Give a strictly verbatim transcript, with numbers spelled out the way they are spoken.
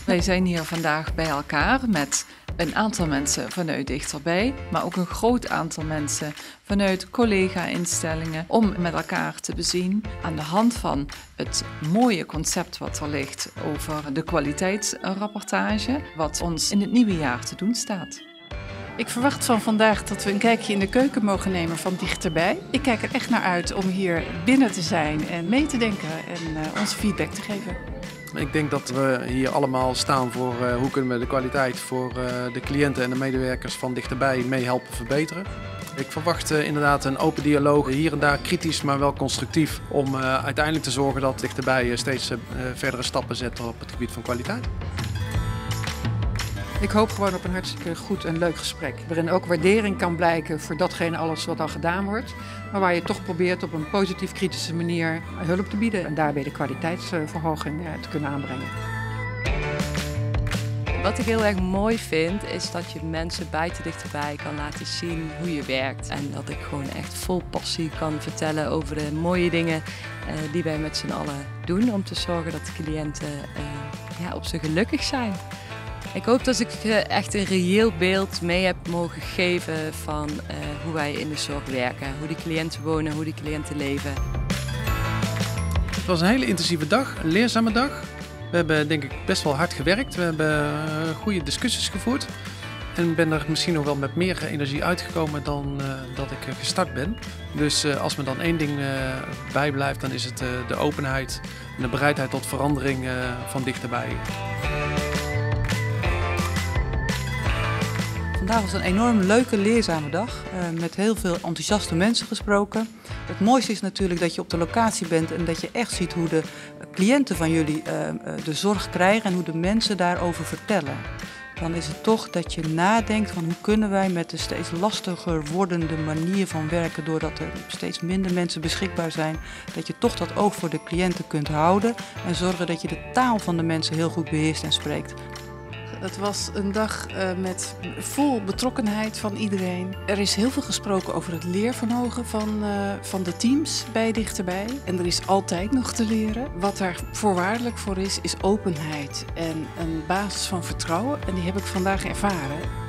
Wij zijn hier vandaag bij elkaar met een aantal mensen vanuit Dichterbij, maar ook een groot aantal mensen vanuit collega-instellingen om met elkaar te bezien aan de hand van het mooie concept wat er ligt over de kwaliteitsrapportage, wat ons in het nieuwe jaar te doen staat. Ik verwacht van vandaag dat we een kijkje in de keuken mogen nemen van Dichterbij. Ik kijk er echt naar uit om hier binnen te zijn en mee te denken en uh, onze feedback te geven. Ik denk dat we hier allemaal staan voor uh, hoe kunnen we de kwaliteit voor uh, de cliënten en de medewerkers van Dichterbij mee helpen verbeteren. Ik verwacht uh, inderdaad een open dialoog, hier en daar kritisch, maar wel constructief, om uh, uiteindelijk te zorgen dat Dichterbij uh, steeds uh, verdere stappen zet op het gebied van kwaliteit. Ik hoop gewoon op een hartstikke goed en leuk gesprek, waarin ook waardering kan blijken voor datgene alles wat al gedaan wordt, maar waar je toch probeert op een positief kritische manier hulp te bieden en daarbij de kwaliteitsverhoging te kunnen aanbrengen. Wat ik heel erg mooi vind, is dat je mensen buiten Dichterbij kan laten zien hoe je werkt. En dat ik gewoon echt vol passie kan vertellen over de mooie dingen uh, die wij met z'n allen doen, om te zorgen dat de cliënten uh, ja, op z'n gelukkig zijn. Ik hoop dat ik echt een reëel beeld mee heb mogen geven van uh, hoe wij in de zorg werken. Hoe die cliënten wonen, hoe die cliënten leven. Het was een hele intensieve dag, een leerzame dag. We hebben denk ik best wel hard gewerkt. We hebben uh, goede discussies gevoerd. En ben er misschien nog wel met meer energie uitgekomen dan uh, dat ik uh, gestart ben. Dus uh, als me dan één ding uh, bijblijft, dan is het uh, de openheid en de bereidheid tot verandering uh, van Dichterbij. Vandaag was een enorm leuke, leerzame dag, uh, met heel veel enthousiaste mensen gesproken. Het mooiste is natuurlijk dat je op de locatie bent en dat je echt ziet hoe de cliënten van jullie uh, de zorg krijgen en hoe de mensen daarover vertellen. Dan is het toch dat je nadenkt van hoe kunnen wij met de steeds lastiger wordende manier van werken, doordat er steeds minder mensen beschikbaar zijn, dat je toch dat oog voor de cliënten kunt houden en zorgen dat je de taal van de mensen heel goed beheerst en spreekt. Het was een dag uh, met vol betrokkenheid van iedereen. Er is heel veel gesproken over het leervermogen van, uh, van de teams bij Dichterbij. En er is altijd nog te leren. Wat daar voorwaardelijk voor is, is openheid en een basis van vertrouwen. En die heb ik vandaag ervaren.